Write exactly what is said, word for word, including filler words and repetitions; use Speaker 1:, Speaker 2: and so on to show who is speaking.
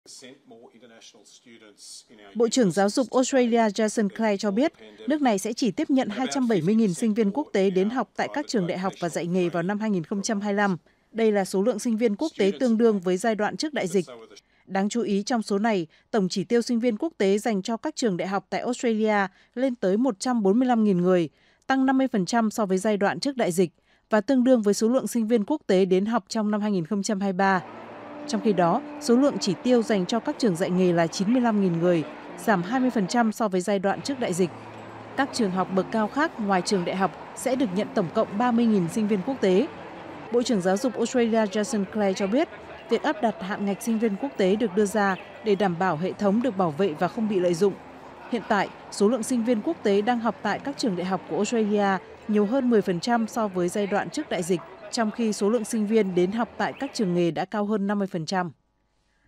Speaker 1: Bộ trưởng Giáo dục Australia Jason Clay cho biết, nước này sẽ chỉ tiếp nhận hai trăm bảy mươi nghìn sinh viên quốc tế đến học tại các trường đại học và dạy nghề vào năm hai nghìn không trăm hai mươi lăm. Đây là số lượng sinh viên quốc tế tương đương với giai đoạn trước đại dịch. Đáng chú ý trong số này, tổng chỉ tiêu sinh viên quốc tế dành cho các trường đại học tại Australia lên tới một trăm bốn mươi lăm nghìn người, tăng năm mươi phần trăm so với giai đoạn trước đại dịch và tương đương với số lượng sinh viên quốc tế đến học trong năm hai nghìn không trăm hai mươi ba. Trong khi đó, số lượng chỉ tiêu dành cho các trường dạy nghề là chín mươi lăm nghìn người, giảm hai mươi phần trăm so với giai đoạn trước đại dịch. Các trường học bậc cao khác ngoài trường đại học sẽ được nhận tổng cộng ba mươi nghìn sinh viên quốc tế. Bộ trưởng Giáo dục Australia Jason Clay cho biết, việc áp đặt hạn ngạch sinh viên quốc tế được đưa ra để đảm bảo hệ thống được bảo vệ và không bị lợi dụng. Hiện tại, số lượng sinh viên quốc tế đang học tại các trường đại học của Australia nhiều hơn mười phần trăm so với giai đoạn trước đại dịch, trong khi số lượng sinh viên đến học tại các trường nghề đã cao hơn năm mươi phần trăm.